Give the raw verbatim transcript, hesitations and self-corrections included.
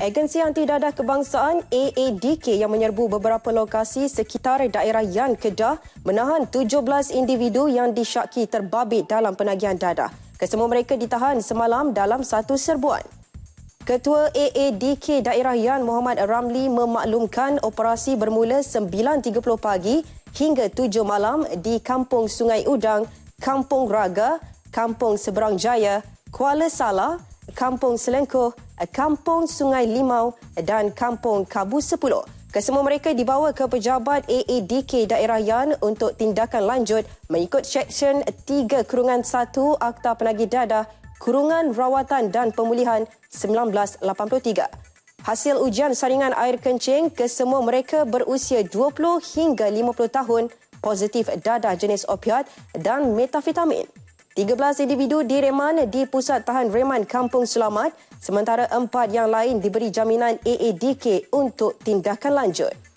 Agensi Anti Dadah Kebangsaan A A D K yang menyerbu beberapa lokasi sekitar daerah Yan Kedah menahan tujuh belas individu yang disyaki terbabit dalam penagihan dadah. Kesemua mereka ditahan semalam dalam satu serbuan. Ketua A A D K daerah Yan Muhammad Ramli memaklumkan operasi bermula sembilan tiga puluh pagi hingga tujuh malam di Kampung Sungai Udang, Kampung Raga, Kampung Seberang Jaya, Kuala Salah, Kampung Selengkuh, Kampung Sungai Limau dan Kampung Kabu Sepuluh. Kesemua mereka dibawa ke pejabat A A D K daerah Yan untuk tindakan lanjut mengikut Seksyen tiga Kurungan satu Akta Penagih Dadah Kurungan Rawatan dan Pemulihan seribu sembilan ratus lapan puluh tiga. Hasil ujian saringan air kencing, kesemua mereka berusia dua puluh hingga lima puluh tahun, positif dadah jenis opiat dan metafetamin. tiga belas individu direman di Pusat Tahan Reman Kampung Selamat, sementara empat yang lain diberi jaminan A A D K untuk tindakan lanjut.